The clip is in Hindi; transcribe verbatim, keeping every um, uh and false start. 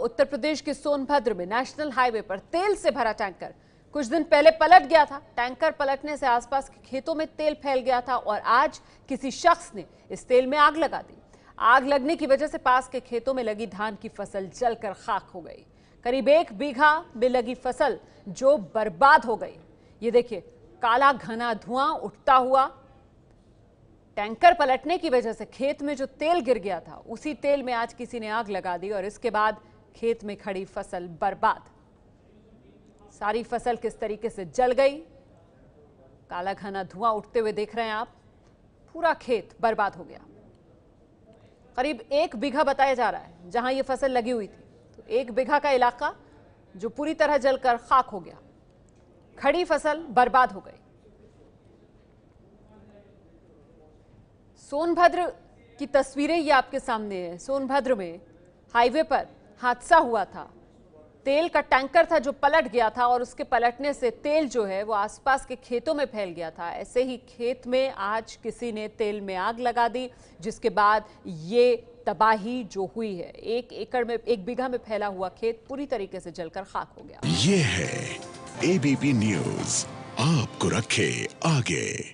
उत्तर प्रदेश के सोनभद्र में नेशनल हाईवे पर तेल से भरा टैंकर कुछ दिन पहले पलट गया था। टैंकर पलटने से आसपास के खेतों में तेल फैल गया था और आज किसी शख्स ने इस तेल में आग लगा दी। आग लगने की वजह से पास के खेतों में लगी धान की फसल जलकर खाक हो गई। करीब एक बीघा में लगी फसल जो बर्बाद हो गई। ये देखिए, काला घना धुआं उठता हुआ। टैंकर पलटने की वजह से खेत में जो तेल गिर गया था उसी तेल में आज किसी ने आग लगा दी और इसके बाद खेत में खड़ी फसल बर्बाद। सारी फसल किस तरीके से जल गई, काला घना धुआं उठते हुए देख रहे हैं आप। पूरा खेत बर्बाद हो गया। करीब एक बीघा बताया जा रहा है जहां ये फसल लगी हुई थी। तो एक बीघा का इलाका जो पूरी तरह जलकर खाक हो गया। खड़ी फसल बर्बाद हो गई। सोनभद्र की तस्वीरें ये आपके सामने है। सोनभद्र में हाईवे पर हादसा हुआ था। तेल का टैंकर था जो पलट गया था और उसके पलटने से तेल जो है वो आसपास के खेतों में फैल गया था। ऐसे ही खेत में आज किसी ने तेल में आग लगा दी, जिसके बाद ये तबाही जो हुई है। एक एकड़ में, एक बीघा में फैला हुआ खेत पूरी तरीके से जलकर खाक हो गया। ये है एबीपी न्यूज़, आपको रखे आगे।